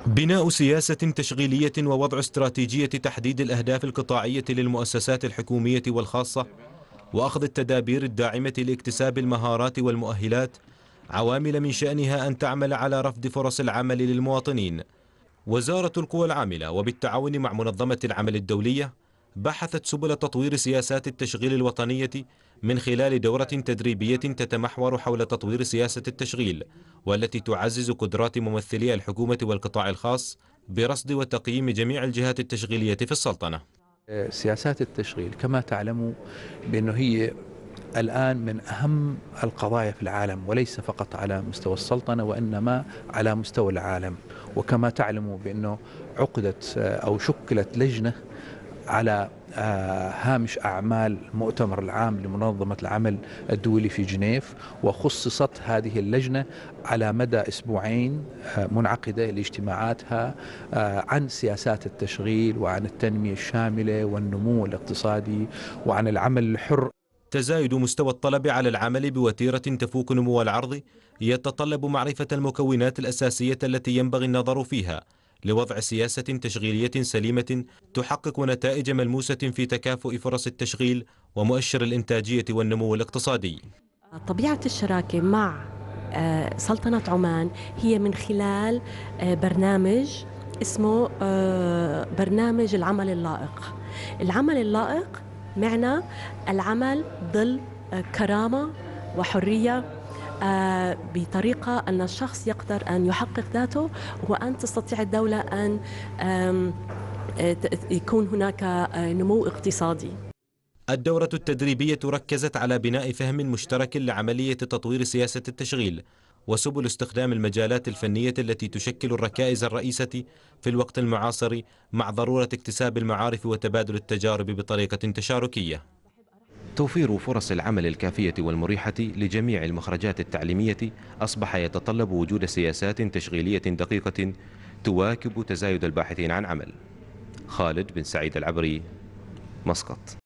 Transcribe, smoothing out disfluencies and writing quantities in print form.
بناء سياسة تشغيلية ووضع استراتيجية تحديد الأهداف القطاعية للمؤسسات الحكومية والخاصة وأخذ التدابير الداعمة لاكتساب المهارات والمؤهلات عوامل من شأنها أن تعمل على رفع فرص العمل للمواطنين. وزارة القوى العاملة وبالتعاون مع منظمة العمل الدولية بحثت سبل تطوير سياسات التشغيل الوطنية من خلال دورة تدريبية تتمحور حول تطوير سياسة التشغيل، والتي تعزز قدرات ممثلي الحكومة والقطاع الخاص برصد وتقييم جميع الجهات التشغيلية في السلطنة. سياسات التشغيل كما تعلموا بأنه هي الآن من أهم القضايا في العالم، وليس فقط على مستوى السلطنة وإنما على مستوى العالم. وكما تعلموا بأنه عقدت أو شكلت لجنة على هامش أعمال المؤتمر العام لمنظمة العمل الدولي في جنيف، وخصصت هذه اللجنة على مدى أسبوعين منعقدة لاجتماعاتها عن سياسات التشغيل وعن التنمية الشاملة والنمو الاقتصادي وعن العمل الحر. تزايد مستوى الطلب على العمل بوتيرة تفوق نمو العرض يتطلب معرفة المكونات الأساسية التي ينبغي النظر فيها لوضع سياسة تشغيلية سليمة تحقق نتائج ملموسة في تكافؤ فرص التشغيل ومؤشر الإنتاجية والنمو الاقتصادي. طبيعة الشراكة مع سلطنة عمان هي من خلال برنامج اسمه برنامج العمل اللائق. العمل اللائق معنى العمل ظل كرامة وحرية بطريقة أن الشخص يقدر أن يحقق ذاته، وأن تستطيع الدولة أن يكون هناك نمو اقتصادي. الدورة التدريبية ركزت على بناء فهم مشترك لعملية تطوير سياسة التشغيل وسبل استخدام المجالات الفنية التي تشكل الركائز الرئيسة في الوقت المعاصر، مع ضرورة اكتساب المعارف وتبادل التجارب بطريقة تشاركية. توفير فرص العمل الكافية والمريحة لجميع المخرجات التعليمية أصبح يتطلب وجود سياسات تشغيلية دقيقة تواكب تزايد الباحثين عن عمل. خالد بن سعيد العبري، مسقط.